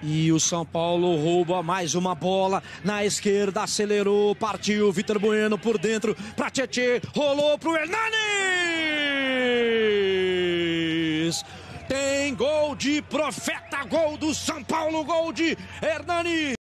E o São Paulo rouba mais uma bola na esquerda, acelerou, partiu, Vitor Bueno por dentro para Tietê, rolou pro Hernanes! Tem gol de Profeta, gol do São Paulo, gol de Hernanes!